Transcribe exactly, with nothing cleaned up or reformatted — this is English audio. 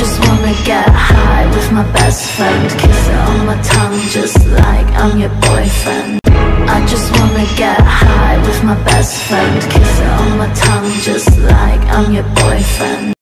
just wanna get high with my best friend, kiss it on my tongue just like I'm your boyfriend. I just wanna get high with my best friend, kiss it on my tongue just like I'm your boyfriend.